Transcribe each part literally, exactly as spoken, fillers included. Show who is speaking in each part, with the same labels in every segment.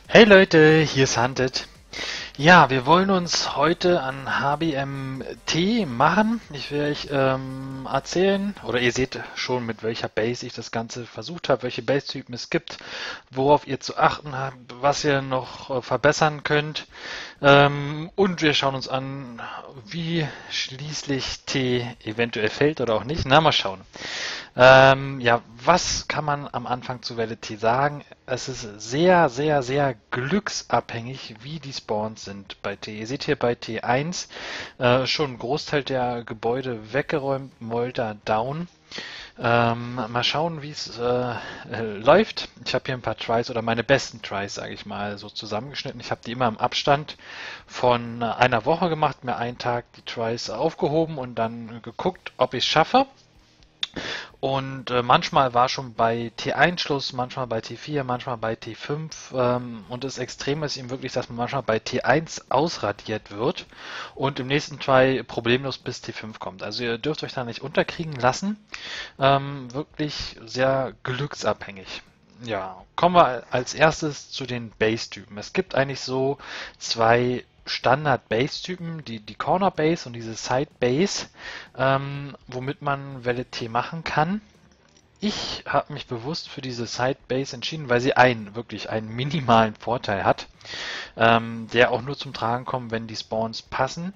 Speaker 1: Hey Leute, hier ist Hunted. Ja, wir wollen uns heute an H B M T machen. Ich will euch ähm, erzählen, oder ihr seht schon, mit welcher Base ich das Ganze versucht habe, welche Base-Typen es gibt, worauf ihr zu achten habt, was ihr noch äh, verbessern könnt. Ähm, und wir schauen uns an, wie schließlich T eventuell fällt oder auch nicht. Na, mal schauen. Ähm, ja, was kann man am Anfang zu Welle T sagen? Es ist sehr, sehr, sehr glücksabhängig, wie die Spawns sind bei T. Ihr seht hier bei T eins äh, schon einen Großteil der Gebäude weggeräumt, Molter down. Ähm, mal schauen, wie es äh, äh, läuft. Ich habe hier ein paar Tries oder meine besten Tries, sage ich mal, so zusammengeschnitten. Ich habe die immer im Abstand von einer Woche gemacht, mir einen Tag die Tries aufgehoben und dann geguckt, ob ich es schaffe. Und äh, manchmal war schon bei T eins Schluss, manchmal bei T vier, manchmal bei T fünf. Ähm, und das Extreme ist eben wirklich, dass man manchmal bei T eins ausradiert wird und im nächsten Try problemlos bis T fünf kommt. Also ihr dürft euch da nicht unterkriegen lassen. Ähm, wirklich sehr glücksabhängig. Ja, kommen wir als erstes zu den Base-Typen. Es gibt eigentlich so zwei Standard-Base-Typen, die, die Corner-Base und diese Side-Base, ähm, womit man Welle T machen kann. Ich habe mich bewusst für diese Side-Base entschieden, weil sie einen, wirklich einen minimalen Vorteil hat, ähm, der auch nur zum Tragen kommt, wenn die Spawns passen.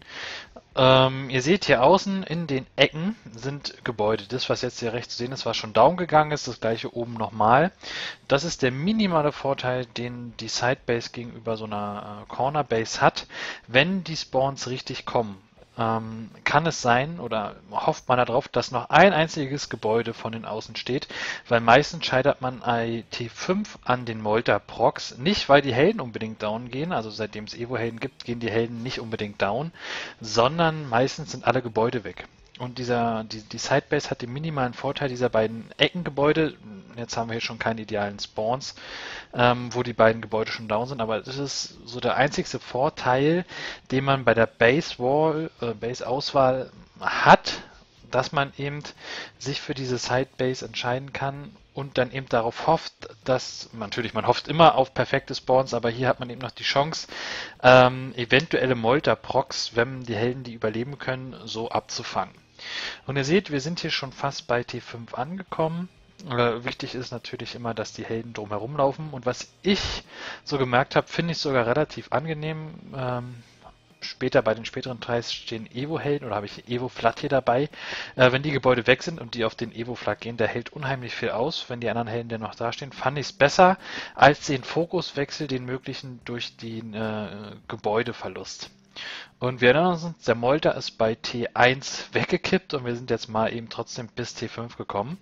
Speaker 1: Ähm, ihr seht hier außen in den Ecken sind Gebäude. Das, was jetzt hier rechts zu sehen ist, was schon down gegangen ist, das gleiche oben nochmal. Das ist der minimale Vorteil, den die Sidebase gegenüber so einer äh, Cornerbase hat. Wenn die Spawns richtig kommen, ähm, kann es sein oder hofft man darauf, dass noch ein einziges Gebäude von den Außen steht, weil meistens scheitert man bei T fünf an den Molter-Procs. Nicht, weil die Helden unbedingt down gehen, also seitdem es Evo-Helden gibt, gehen die Helden nicht unbedingt down, sondern meistens sind alle Gebäude weg. Und dieser, die, die Sidebase hat den minimalen Vorteil dieser beiden Eckengebäude. Jetzt haben wir hier schon keine idealen Spawns, ähm, wo die beiden Gebäude schon down sind, aber das ist so der einzigste Vorteil, den man bei der Base Wall, äh, Base Auswahl hat, dass man eben sich für diese Sidebase entscheiden kann und dann eben darauf hofft, dass, natürlich, man hofft immer auf perfekte Spawns, aber hier hat man eben noch die Chance, ähm, eventuelle Molter-Procs, wenn die Helden die überleben können, so abzufangen. Und ihr seht, wir sind hier schon fast bei T fünf angekommen. Äh, wichtig ist natürlich immer, dass die Helden drumherum laufen. Und was ich so gemerkt habe, finde ich sogar relativ angenehm. Ähm, später bei den späteren Tries stehen Evo-Helden oder habe ich Evo-Flat hier dabei. Äh, wenn die Gebäude weg sind und die auf den Evo-Flat gehen, der hält unheimlich viel aus. Wenn die anderen Helden dann noch dastehen, fand ich es besser als den Fokuswechsel, den möglichen durch den äh, Gebäudeverlust. Und wir erinnern uns, der Molter ist bei T eins weggekippt und wir sind jetzt mal eben trotzdem bis T fünf gekommen.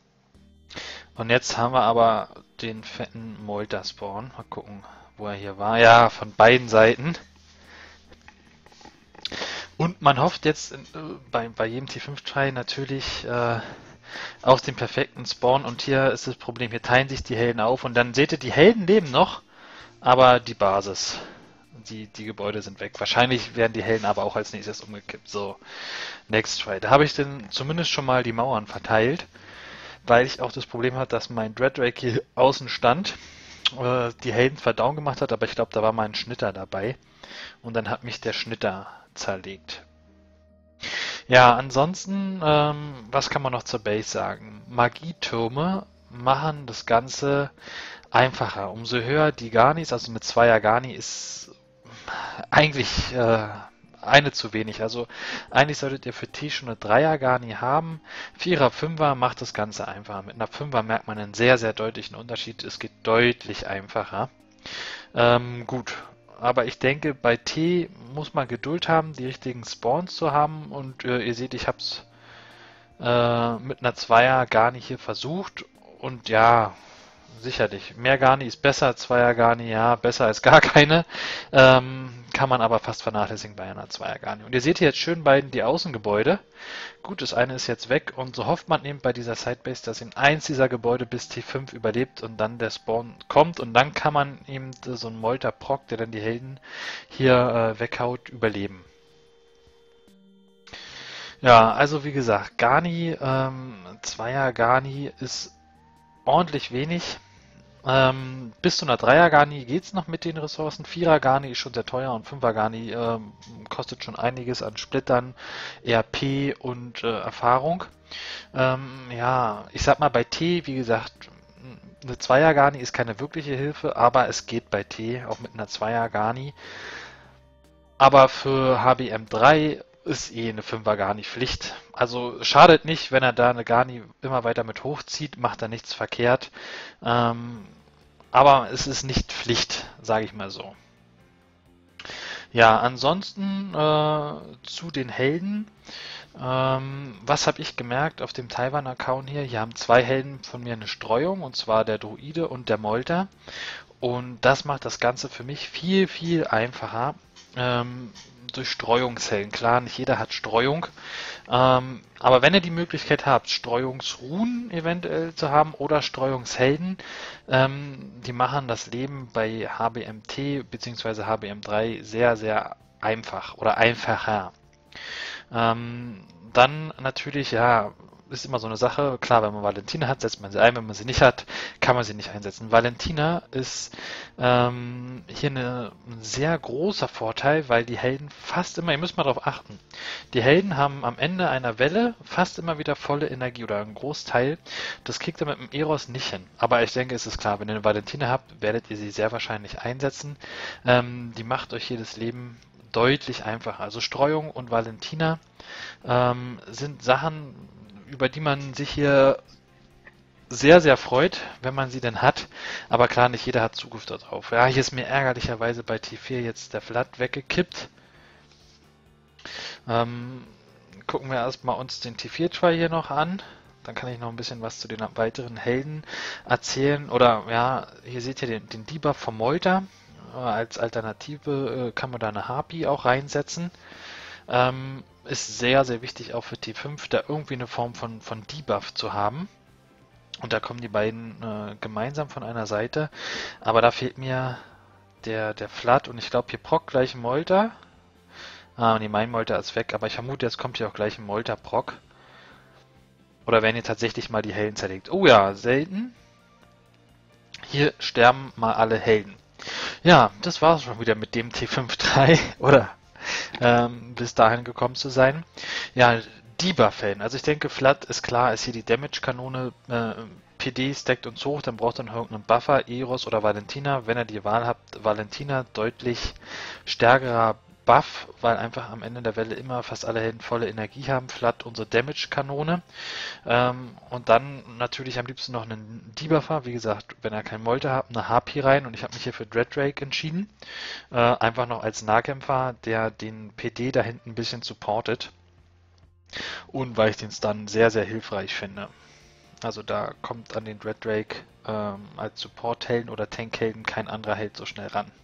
Speaker 1: Und jetzt haben wir aber den fetten Molter-Spawn. Mal gucken, wo er hier war. Ja, von beiden Seiten. Und man hofft jetzt äh, bei, bei jedem T fünf Try natürlich äh, auf den perfekten Spawn. Und hier ist das Problem, hier teilen sich die Helden auf. Und dann seht ihr, die Helden leben noch, aber die Basis. Die, die Gebäude sind weg. Wahrscheinlich werden die Helden aber auch als nächstes umgekippt. So, next try. Da habe ich dann zumindest schon mal die Mauern verteilt, weil ich auch das Problem hatte, dass mein Dreadrake hier außen stand, äh, die Helden zwar down gemacht hat, aber ich glaube, da war mal ein Schnitter dabei. Und dann hat mich der Schnitter zerlegt. Ja, ansonsten, ähm, was kann man noch zur Base sagen? Magietürme machen das Ganze einfacher. Umso höher die Garnis, also eine Zweier Garni ist eigentlich äh, eine zu wenig. Also eigentlich solltet ihr für T schon eine Dreier Garni haben. Vierer, Fünfer macht das Ganze einfacher. Mit einer Fünfer merkt man einen sehr, sehr deutlichen Unterschied. Es geht deutlich einfacher. Ähm, gut. Aber ich denke, bei T muss man Geduld haben, die richtigen Spawns zu haben. Und äh, ihr seht, ich habe es äh, mit einer Zweier Garni hier versucht. Und ja, sicherlich. Mehr Garni ist besser, Zweier Garni, ja, besser als gar keine. Ähm, kann man aber fast vernachlässigen bei einer Zweier Garni. Und ihr seht hier jetzt schön beiden die Außengebäude. Gut, das eine ist jetzt weg und so hofft man eben bei dieser Sidebase, dass eben eins dieser Gebäude bis T fünf überlebt und dann der Spawn kommt und dann kann man eben so einen Molter-Proc, der dann die Helden hier äh, weghaut, überleben. Ja, also wie gesagt, Garni, ähm, Zweier Garni ist ordentlich wenig. Ähm, bis zu einer Dreier-Garni geht es noch mit den Ressourcen. Vierer-Garni ist schon sehr teuer und Fünfer-Garni ähm, kostet schon einiges an Splittern, R P und äh, Erfahrung. Ähm, ja, ich sag mal bei T, wie gesagt, eine Zweier-Garni ist keine wirkliche Hilfe, aber es geht bei T auch mit einer Zweier-Garni. Aber für H B M drei ist eh eine Fünfer Garni Pflicht. Also schadet nicht, wenn er da eine Garni immer weiter mit hochzieht, macht er nichts verkehrt. Ähm, aber es ist nicht Pflicht, sage ich mal so. Ja, ansonsten äh, zu den Helden. Ähm, was habe ich gemerkt auf dem Taiwan-Account hier? Hier haben zwei Helden von mir eine Streuung, und zwar der Druide und der Molter. Und das macht das Ganze für mich viel, viel einfacher. Ähm, durch Streuungshellen. Klar, nicht jeder hat Streuung. Ähm, aber wenn ihr die Möglichkeit habt, Streuungsruhen eventuell zu haben oder Streuungshelden, ähm, die machen das Leben bei H B M T bzw. H B M drei sehr, sehr einfach oder einfacher. Ähm, dann natürlich, ja, ist immer so eine Sache. Klar, wenn man Valentina hat, setzt man sie ein. Wenn man sie nicht hat, kann man sie nicht einsetzen. Valentina ist ähm, hier eine, ein sehr großer Vorteil, weil die Helden fast immer, ihr müsst mal darauf achten, die Helden haben am Ende einer Welle fast immer wieder volle Energie oder einen Großteil. Das kriegt ihr mit dem Eros nicht hin. Aber ich denke, es ist klar, wenn ihr eine Valentina habt, werdet ihr sie sehr wahrscheinlich einsetzen. Ähm, die macht euch jedes Leben deutlich einfacher. Also Streuung und Valentina ähm, sind Sachen, über die man sich hier sehr, sehr freut, wenn man sie denn hat. Aber klar, nicht jeder hat Zugriff darauf. Ja, hier ist mir ärgerlicherweise bei T vier jetzt der Flat weggekippt. Ähm, gucken wir erstmal uns den T vier Try hier noch an. Dann kann ich noch ein bisschen was zu den weiteren Helden erzählen. Oder ja, hier seht ihr den, den Debuff vom Molter. Äh, als Alternative äh, kann man da eine Harpy auch reinsetzen. Ähm, ist sehr, sehr wichtig auch für T fünf, da irgendwie eine Form von, von Debuff zu haben. Und da kommen die beiden äh, gemeinsam von einer Seite. Aber da fehlt mir der, der Flat und ich glaube hier Proc gleich ein Molter. Ah, nee, mein Molter ist weg, aber ich vermute, jetzt kommt hier auch gleich ein Molter Proc. Oder werden hier tatsächlich mal die Helden zerlegt? Oh ja, selten. Hier sterben mal alle Helden. Ja, das war es schon wieder mit dem T fünf drei. Oder ähm, bis dahin gekommen zu sein. Ja, Debuff-Helden. Also ich denke, Flat ist klar, ist hier die Damage-Kanone. Äh, P D stackt uns hoch, dann braucht er noch irgendeinen Buffer, Eros oder Valentina. Wenn ihr die Wahl habt, Valentina deutlich stärkerer Buff, weil einfach am Ende der Welle immer fast alle Helden volle Energie haben. Flat unsere Damage-Kanone. Ähm, und dann natürlich am liebsten noch einen Debuffer. Wie gesagt, wenn ihr keinen Molter habt, eine Harpy rein. Und ich habe mich hier für Dreadrake entschieden. Äh, einfach noch als Nahkämpfer, der den P D da hinten ein bisschen supportet. Und weil ich den Stun sehr, sehr hilfreich finde. Also da kommt an den Dreadrake ähm, als Support-Helden oder Tank-Helden kein anderer Held so schnell ran.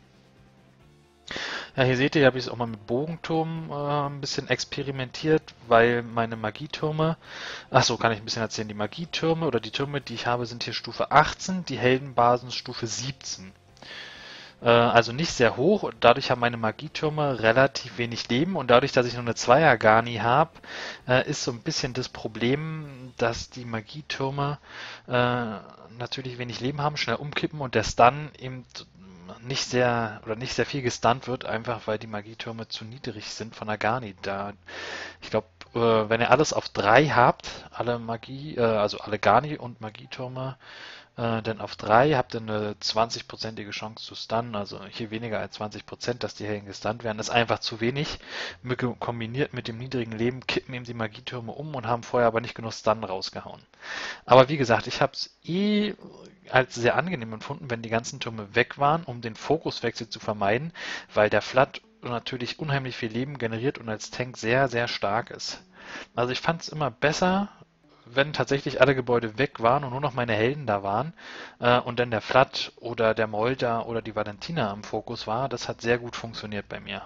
Speaker 1: Ja, hier seht ihr, habe ich es auch mal mit Bogenturm äh, ein bisschen experimentiert, weil meine Magietürme, achso, kann ich ein bisschen erzählen, die Magietürme oder die Türme, die ich habe, sind hier Stufe achtzehn, die Heldenbasen Stufe siebzehn. Äh, also nicht sehr hoch und dadurch haben meine Magietürme relativ wenig Leben und dadurch, dass ich nur eine Zweier-Garni habe, äh, ist so ein bisschen das Problem, dass die Magietürme äh, natürlich wenig Leben haben, schnell umkippen und der Stun eben nicht sehr oder nicht sehr viel gestunt wird, einfach weil die Magietürme zu niedrig sind von der Garni. Da, ich glaube, äh, wenn ihr alles auf drei habt, alle Magie, äh, also alle Garni und Magietürme, äh, denn auf drei habt ihr eine zwanzig-prozentige Chance zu stunnen, also hier weniger als zwanzig Prozent, dass die Helden gestunt werden, ist einfach zu wenig. Mit, kombiniert mit dem niedrigen Leben kippen eben die Magietürme um und haben vorher aber nicht genug Stun rausgehauen. Aber wie gesagt, ich habe es eh als sehr angenehm empfunden, wenn die ganzen Türme weg waren, um den Fokuswechsel zu vermeiden, weil der Flat natürlich unheimlich viel Leben generiert und als Tank sehr, sehr stark ist. Also ich fand es immer besser, wenn tatsächlich alle Gebäude weg waren und nur noch meine Helden da waren äh, und dann der Flat oder der Molter oder die Valentina im Fokus war. Das hat sehr gut funktioniert bei mir.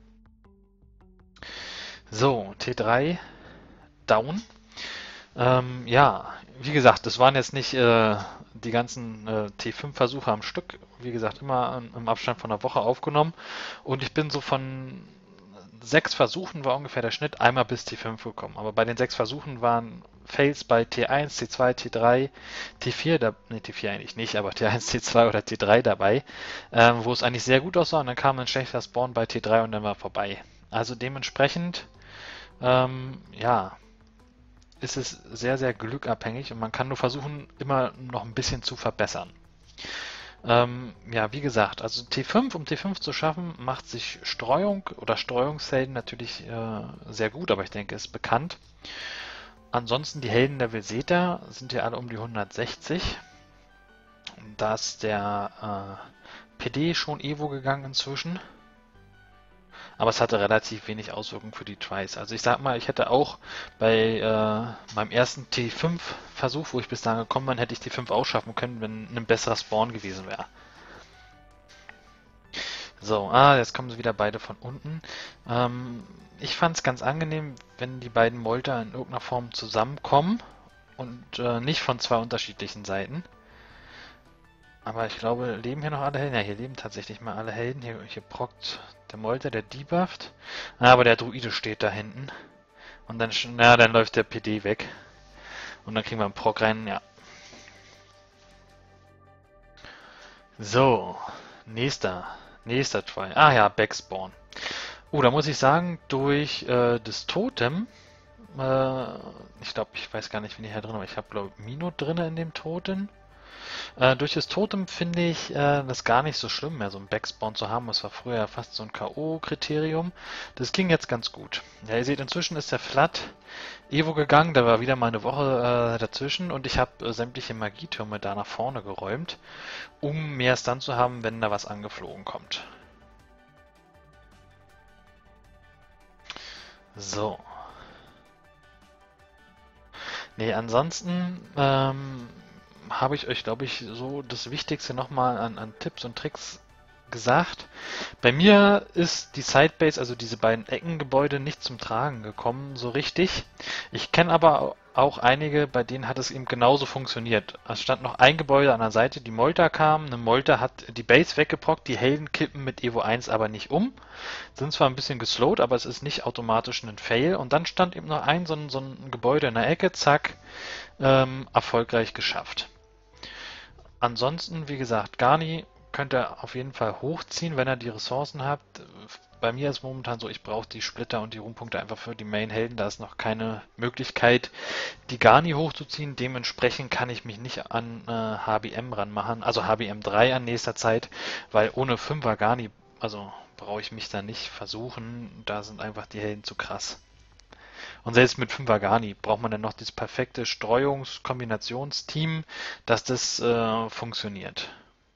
Speaker 1: So, T drei down. Ähm, ja, wie gesagt, das waren jetzt nicht äh, die ganzen äh, T fünf Versuche am Stück. Wie gesagt, immer im Abstand von einer Woche aufgenommen. Und ich bin so von sechs Versuchen war ungefähr der Schnitt einmal bis T fünf gekommen. Aber bei den sechs Versuchen waren Fails bei T eins, T zwei, T drei, T vier, da, nee, T vier eigentlich nicht, aber T eins, T zwei oder T drei dabei, ähm, wo es eigentlich sehr gut aussah und dann kam ein schlechter Spawn bei T drei und dann war vorbei. Also dementsprechend, ähm, ja, ist es sehr, sehr glückabhängig und man kann nur versuchen, immer noch ein bisschen zu verbessern. Ähm, ja, wie gesagt, also T fünf, um T fünf zu schaffen, macht sich Streuung oder Streuungshelden natürlich äh, sehr gut, aber ich denke, ist bekannt. Ansonsten die Heldenlevel seht ihr, sind ja alle um die hundertsechzig. Da ist der äh, P D schon Evo gegangen inzwischen. Aber es hatte relativ wenig Auswirkungen für die Tries. Also ich sag mal, ich hätte auch bei äh, meinem ersten T fünf Versuch, wo ich bis dahin gekommen bin, hätte ich T fünf auch schaffen können, wenn ein besserer Spawn gewesen wäre. So, ah, jetzt kommen sie wieder beide von unten. Ähm, ich fand es ganz angenehm, wenn die beiden Molter in irgendeiner Form zusammenkommen und äh, nicht von zwei unterschiedlichen Seiten. Aber ich glaube, leben hier noch alle Helden? Ja, hier leben tatsächlich mal alle Helden. Hier, hier prockt der Molter, der debufft. Ah, aber der Druide steht da hinten. Und dann, na, dann läuft der P D weg. Und dann kriegen wir einen Proc rein, ja. So, nächster, nächster Try. Ah ja, Backspawn. Oh, da muss ich sagen, durch äh, das Totem, äh, ich glaube, ich weiß gar nicht, wie die hier drin, aber ich habe, glaube ich, Mino drin in dem Totem. Äh, durch das Totem finde ich äh, das gar nicht so schlimm mehr, so einen Backspawn zu haben. Das war früher ja fast so ein K O-Kriterium. Das ging jetzt ganz gut. Ja, ihr seht, inzwischen ist der Flat Evo gegangen. Da war wieder mal eine Woche äh, dazwischen und ich habe äh, sämtliche Magietürme da nach vorne geräumt, um mehr Stun zu haben, wenn da was angeflogen kommt. So. Nee, ansonsten ähm, habe ich euch, glaube ich, so das Wichtigste nochmal an, an Tipps und Tricks gesagt. Bei mir ist die Sidebase, also diese beiden Eckengebäude, nicht zum Tragen gekommen, so richtig. Ich kenne aber auch einige, bei denen hat es eben genauso funktioniert. Es stand noch ein Gebäude an der Seite, die Molter kam. Eine Molter hat die Base weggeprockt, die Helden kippen mit Evo eins aber nicht um. Sind zwar ein bisschen geslowt, aber es ist nicht automatisch ein Fail. Und dann stand eben noch ein so ein, so ein Gebäude in der Ecke, zack, ähm, erfolgreich geschafft. Ansonsten, wie gesagt, Garni könnt ihr auf jeden Fall hochziehen, wenn ihr die Ressourcen habt. Bei mir ist momentan so, ich brauche die Splitter und die Ruhmpunkte einfach für die Main-Helden. Da ist noch keine Möglichkeit, die Garni hochzuziehen. Dementsprechend kann ich mich nicht an äh, H B M ranmachen, also H B M drei an nächster Zeit, weil ohne fünfer Garni, also brauche ich mich da nicht versuchen. Da sind einfach die Helden zu krass. Und selbst mit fünfer Garni braucht man dann noch das perfekte Streuungs-Kombinationsteam, dass das äh, funktioniert.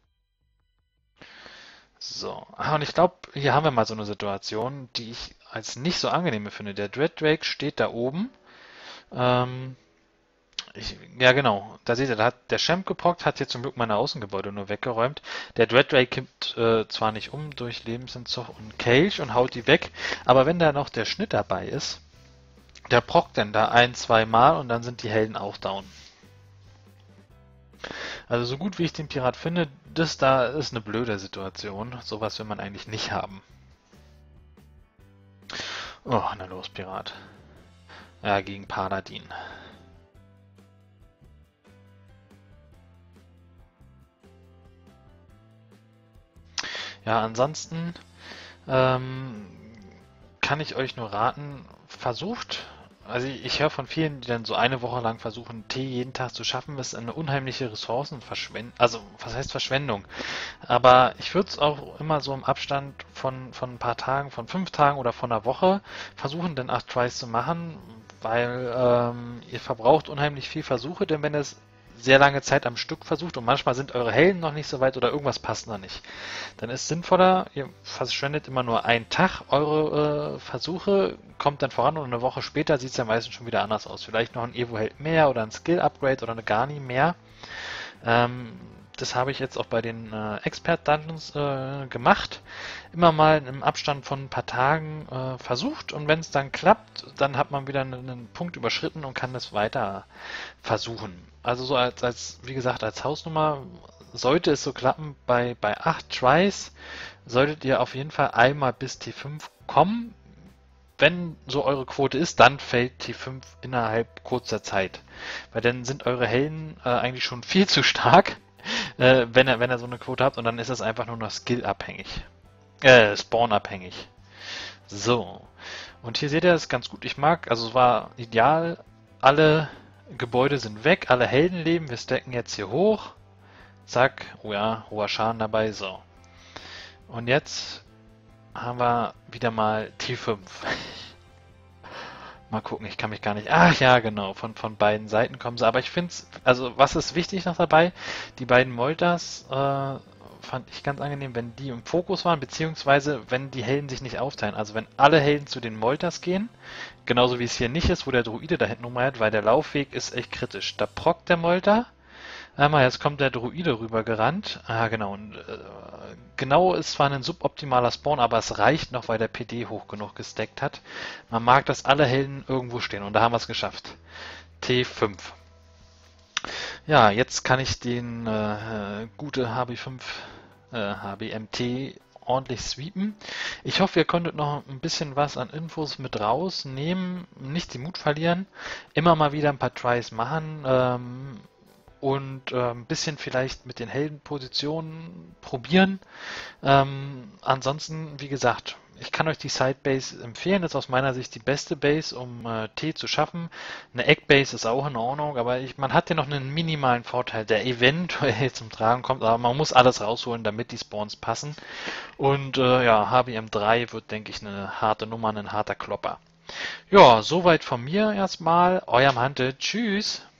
Speaker 1: So, ah, und ich glaube, hier haben wir mal so eine Situation, die ich als nicht so angenehm finde. Der Dread Drake steht da oben. Ähm, ich, ja, genau. Da seht ihr, da hat der Champ geprockt, hat hier zum Glück meine Außengebäude nur weggeräumt. Der Dread Drake kippt äh, zwar nicht um durch Lebensentzug und Kelch und haut die weg, aber wenn da noch der Schnitt dabei ist, der prockt dann da ein, zwei Mal und dann sind die Helden auch down. Also so gut wie ich den Pirat finde, das da ist eine blöde Situation. Sowas will man eigentlich nicht haben. Oh, na los, Pirat. Ja, gegen Paladin. Ja, ansonsten ähm, kann ich euch nur raten, versucht, also ich, ich höre von vielen, die dann so eine Woche lang versuchen, Tee jeden Tag zu schaffen, ist eine unheimliche Ressourcenverschwendung, also was heißt Verschwendung? Aber ich würde es auch immer so im Abstand von, von ein paar Tagen, von fünf Tagen oder von einer Woche versuchen, dann acht Tries zu machen, weil ähm, ihr verbraucht unheimlich viel Versuche, denn wenn es sehr lange Zeit am Stück versucht und manchmal sind eure Helden noch nicht so weit oder irgendwas passt noch nicht. Dann ist es sinnvoller, ihr verschwendet immer nur einen Tag eure äh, Versuche, kommt dann voran und eine Woche später sieht es dann meistens schon wieder anders aus. Vielleicht noch ein Evo-Held mehr oder ein Skill-Upgrade oder eine Garni mehr. Ähm, das habe ich jetzt auch bei den äh, Expert-Dungeons äh, gemacht. Immer mal im Abstand von ein paar Tagen äh, versucht und wenn es dann klappt, dann hat man wieder einen, einen Punkt überschritten und kann das weiter versuchen. Also so als, als, wie gesagt, als Hausnummer sollte es so klappen, bei, bei acht Tries solltet ihr auf jeden Fall einmal bis T fünf kommen. wenn so eure Quote ist, dann fällt T fünf innerhalb kurzer Zeit. Weil dann sind eure Helden äh, eigentlich schon viel zu stark, äh, wenn ihr, wenn ihr so eine Quote habt und dann ist das einfach nur noch skill-abhängig. Äh, Spawn-abhängig. So. Und hier seht ihr, das ist ganz gut. Ich mag, also es war ideal, alle Gebäude sind weg, alle Helden leben. Wir stacken jetzt hier hoch. Zack. Oh ja, hoher Schaden dabei. So. Und jetzt haben wir wieder mal T fünf. Mal gucken, ich kann mich gar nicht... Ach ja, genau, von, von beiden Seiten kommen sie. Aber ich finde es, also was ist wichtig noch dabei? Die beiden Molters äh, fand ich ganz angenehm, wenn die im Fokus waren, beziehungsweise wenn die Helden sich nicht aufteilen. Also wenn alle Helden zu den Molters gehen, genauso wie es hier nicht ist, wo der Druide da hinten rumreitet, weil der Laufweg ist echt kritisch. Da prockt der Molter. Einmal, jetzt kommt der Druide rüber gerannt. Ah, genau. Und, äh, genau ist zwar ein suboptimaler Spawn, aber es reicht noch, weil der P D hoch genug gestackt hat. Man mag, dass alle Helden irgendwo stehen und da haben wir es geschafft. T fünf. Ja, jetzt kann ich den äh, gute H B fünf, äh, H B M T ordentlich sweepen. Ich hoffe, ihr konntet noch ein bisschen was an Infos mit rausnehmen. Nicht den Mut verlieren. Immer mal wieder ein paar Tries machen. Ähm, und äh, ein bisschen vielleicht mit den Heldenpositionen probieren. Ähm, ansonsten, wie gesagt, ich kann euch die Sidebase empfehlen. Das ist aus meiner Sicht die beste Base, um äh, T zu schaffen. Eine Eggbase ist auch in Ordnung, aber ich, man hat ja noch einen minimalen Vorteil, der eventuell zum Tragen kommt, aber man muss alles rausholen, damit die Spawns passen. Und äh, ja, H B M drei wird, denke ich, eine harte Nummer, ein harter Klopper. Ja, soweit von mir erstmal. Eurem Hunted. Tschüss!